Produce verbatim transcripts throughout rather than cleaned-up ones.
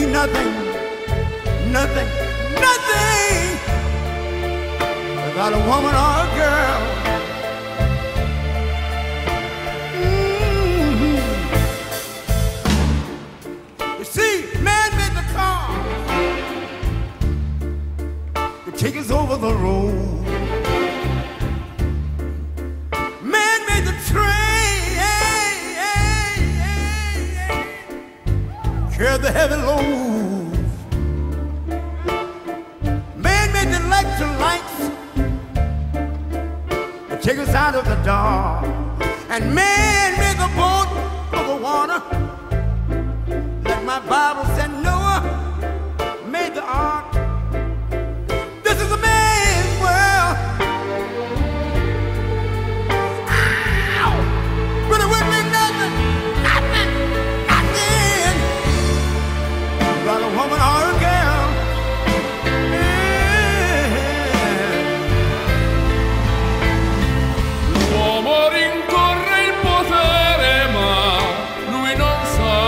nothing, nothing, nothing without a woman or a girl. Mm-hmm. You see, man made the car to take us over the road. Man made the train, carry the heavy loads. Man made the electric lights to take us out of the dark. And man made the boat for the water, like my Bible said Noah made the ark. This is a man's world. Ow! But it wouldn't be nothing, nothing, nothing without a woman or a girl. L'uomo rincorre il potere, ma lui non sa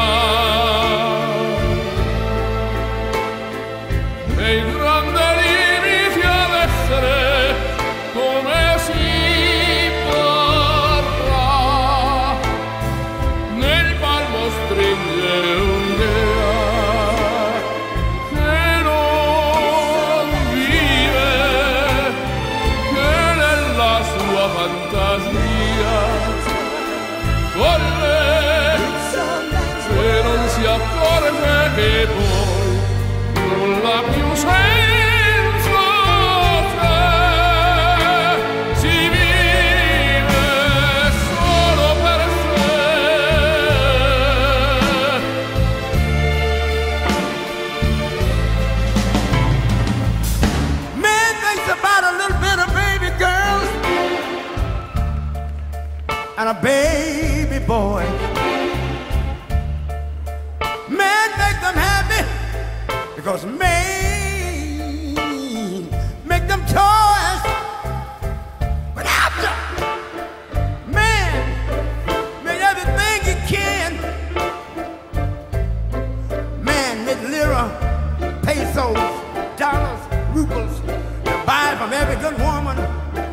nei grandi limiti ad essere come si vorrà. Nel palmo stringere un'idea che non vive, che nella sua fantasia volle, se non si accorge che poi nulla più senza te, si vive solo per sé. Man thinks about a little bit of baby girls and a baby boy. Man make them happy because man make them toys. But after man made everything he can, man made lira, pesos, dollars, rubles to buy from every good woman